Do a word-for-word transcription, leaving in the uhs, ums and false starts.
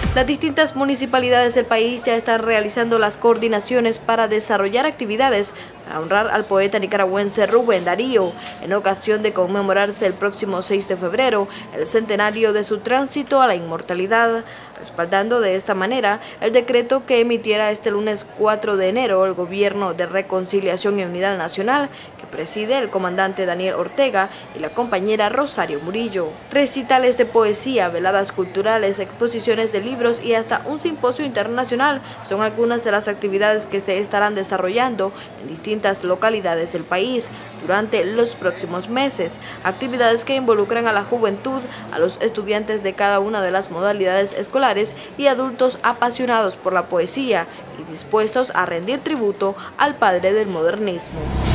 Las distintas municipalidades del país ya están realizando las coordinaciones para desarrollar actividades para honrar al poeta nicaragüense Rubén Darío, en ocasión de conmemorarse el próximo seis de febrero el centenario de su tránsito a la inmortalidad, respaldando de esta manera el decreto que emitiera este lunes cuatro de enero el Gobierno de Reconciliación y Unidad Nacional, que preside el comandante Daniel Ortega y la compañera Rosario Murillo. Recitales de poesía, veladas culturales, exposiciones de libros y hasta un simposio internacional son algunas de las actividades que se estarán desarrollando en distintas localidades del país durante los próximos meses, actividades que involucran a la juventud, a los estudiantes de cada una de las modalidades escolares y adultos apasionados por la poesía y dispuestos a rendir tributo al padre del modernismo.